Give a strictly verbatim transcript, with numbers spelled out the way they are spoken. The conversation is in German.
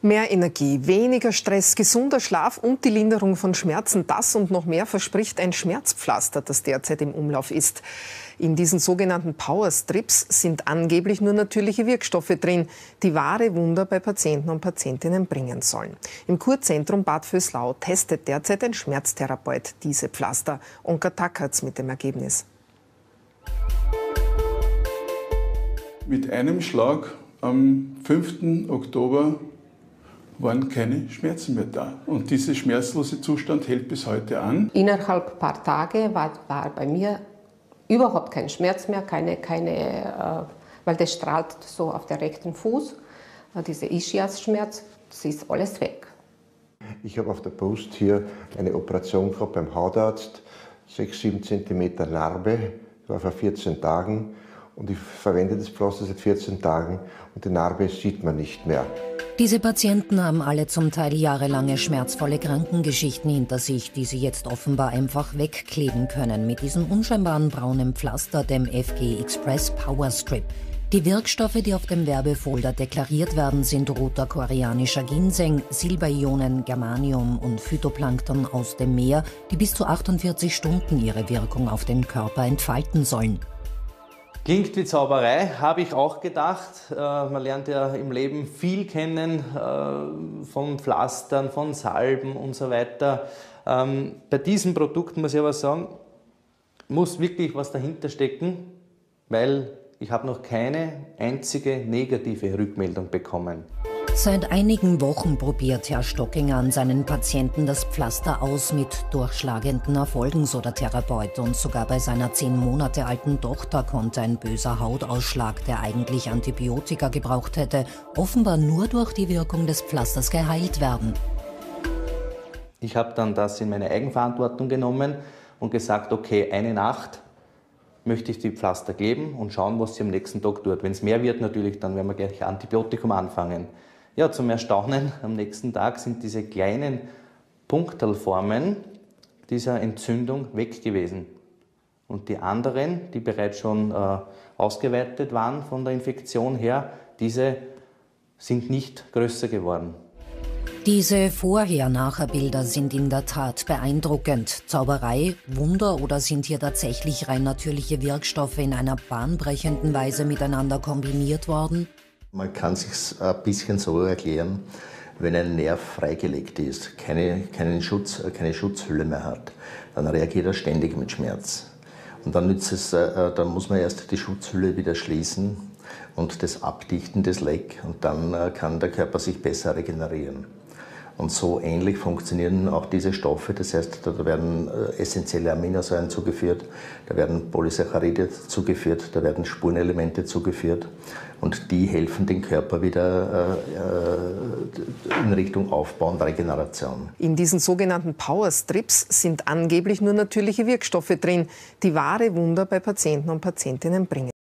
Mehr Energie, weniger Stress, gesunder Schlaf und die Linderung von Schmerzen, das und noch mehr verspricht ein Schmerzpflaster, das derzeit im Umlauf ist. In diesen sogenannten Power-Strips sind angeblich nur natürliche Wirkstoffe drin, die wahre Wunder bei Patienten und Patientinnen bringen sollen. Im Kurzentrum Bad Vöslau testet derzeit ein Schmerztherapeut diese Pflaster. Onka Tackertz mit dem Ergebnis. Mit einem Schlag am fünften Oktober waren keine Schmerzen mehr da. Und dieser schmerzlose Zustand hält bis heute an. Innerhalb ein paar Tage war, war bei mir überhaupt kein Schmerz mehr, keine, keine, äh, weil das strahlt so auf der rechten Fuß, äh, dieser Ischias-Schmerz, das ist alles weg. Ich habe auf der Brust hier eine Operation gehabt beim Hautarzt, sechs bis sieben Zentimeter Narbe, das war vor vierzehn Tagen. Und ich verwende das Pflaster seit vierzehn Tagen und die Narbe sieht man nicht mehr. Diese Patienten haben alle zum Teil jahrelange schmerzvolle Krankengeschichten hinter sich, die sie jetzt offenbar einfach wegkleben können mit diesem unscheinbaren braunen Pflaster, dem F G Express Power Strip. Die Wirkstoffe, die auf dem Werbefolder deklariert werden, sind roter koreanischer Ginseng, Silberionen, Germanium und Phytoplankton aus dem Meer, die bis zu achtundvierzig Stunden ihre Wirkung auf den Körper entfalten sollen. Klingt wie Zauberei, habe ich auch gedacht. Man lernt ja im Leben viel kennen, von Pflastern, von Salben und so weiter. Bei diesem Produkt muss ich aber sagen, muss wirklich was dahinter stecken, weil ich habe noch keine einzige negative Rückmeldung bekommen. Seit einigen Wochen probiert Herr Stockinger an seinen Patienten das Pflaster aus mit durchschlagenden Erfolgen, so der Therapeut. Und sogar bei seiner zehn Monate alten Tochter konnte ein böser Hautausschlag, der eigentlich Antibiotika gebraucht hätte, offenbar nur durch die Wirkung des Pflasters geheilt werden. Ich habe dann das in meine Eigenverantwortung genommen und gesagt, okay, eine Nacht möchte ich die Pflaster kleben und schauen, was sie am nächsten Tag tut. Wenn es mehr wird, natürlich, dann werden wir gleich Antibiotikum anfangen. Ja, zum Erstaunen, am nächsten Tag sind diese kleinen Punktelformen dieser Entzündung weg gewesen. Und die anderen, die bereits schon äh, ausgeweitet waren von der Infektion her, diese sind nicht größer geworden. Diese Vorher-Nachher-Bilder sind in der Tat beeindruckend. Zauberei, Wunder oder sind hier tatsächlich rein natürliche Wirkstoffe in einer bahnbrechenden Weise miteinander kombiniert worden? Man kann es sich ein bisschen so erklären, wenn ein Nerv freigelegt ist, keine, keinen Schutz, keine Schutzhülle mehr hat, dann reagiert er ständig mit Schmerz. Und dann, nützt es, dann muss man erst die Schutzhülle wieder schließen und das abdichten, das Leck, und dann kann der Körper sich besser regenerieren. Und so ähnlich funktionieren auch diese Stoffe, das heißt, da werden essentielle Aminosäuren zugeführt, da werden Polysaccharide zugeführt, da werden Spurenelemente zugeführt und die helfen dem Körper wieder äh, in Richtung Aufbau und Regeneration. In diesen sogenannten Power Strips sind angeblich nur natürliche Wirkstoffe drin, die wahre Wunder bei Patienten und Patientinnen bringen.